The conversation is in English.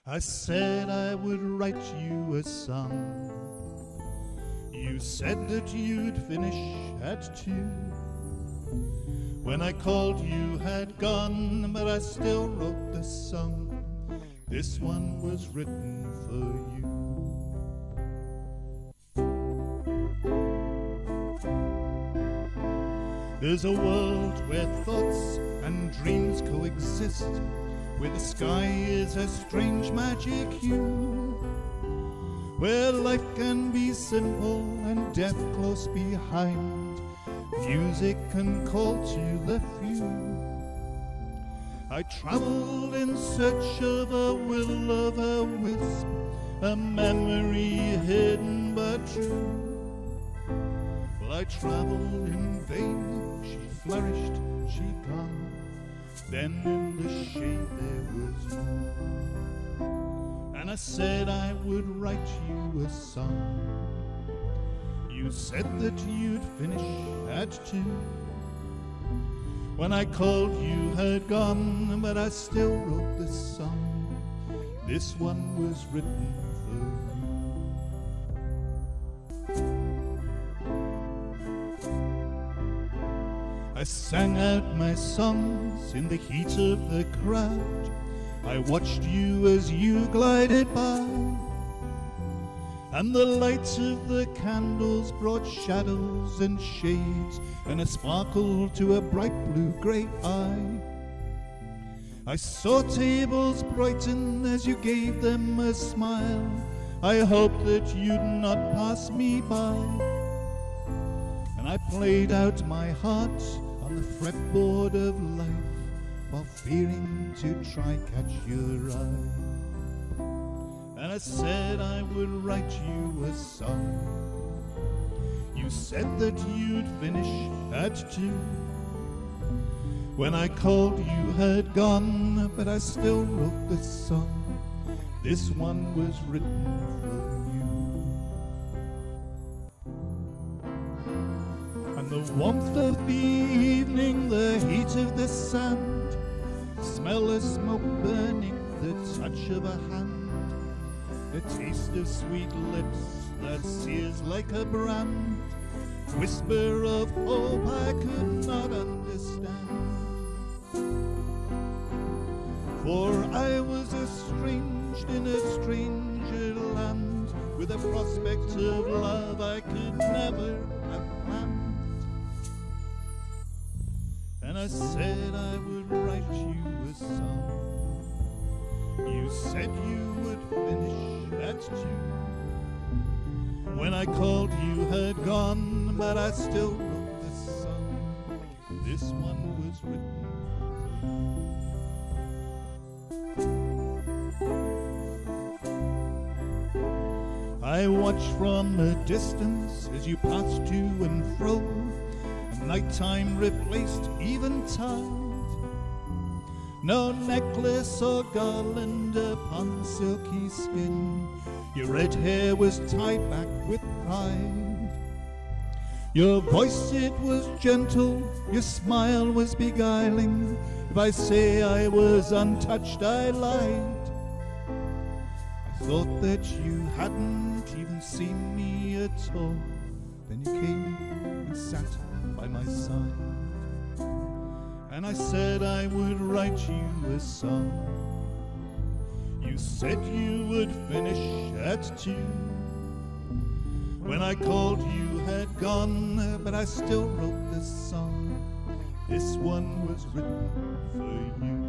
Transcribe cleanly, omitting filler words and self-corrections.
I said I would write you a song. You said that you'd finish at 2. When I called you had gone, but I still wrote the song. This one was written for you. There's a world where thoughts and dreams coexist, where the sky is a strange magic hue, where life can be simple and death close behind. Music can call to the few. I traveled in search of a will-o'-the-wisp, a memory hidden but true. Well, I traveled in vain, she flourished, she gone. Then in the shade there was you. And I said I would write you a song. You said that you'd finish at 2. When I called you had gone, but I still wrote this song. This one was written for you. I sang out my songs in the heat of the crowd. I watched you as you glided by, and the light of the candles brought shadows and shades and a sparkle to a bright blue-grey eye. I saw tables brighten as you gave them a smile. I hoped that you'd not pass me by, and I played out my heart on the fretboard of life while fearing to try catch your eye. And I said I would write you a song. You said that you'd finish at 2. When I called you had gone, but I still wrote this song. This one was written for you. And the warmth of the evening, the heat of the sand, smell of smoke burning, the touch of a hand, the taste of sweet lips that sears like a brand, whisper of hope I could not understand. For I was estranged in a stranger land, with a prospect of love I could never have planned. And I said I would write you a song. You said you would finish at 2. When I called you had gone, but I still wrote this song. This one was written for you. I watched from a distance as you passed to and fro, and nighttime replaced eventide. No necklace or garland upon silky skin, your red hair was tied back with pride. Your voice, it was gentle, your smile was beguiling. If I say I was untouched, I lied. I thought that you hadn't even seen me at all. Then you came and sat by my side, and I said I would write you a song. You said you would finish at 2. When I called you had gone, but I still wrote this song. This one was written for you.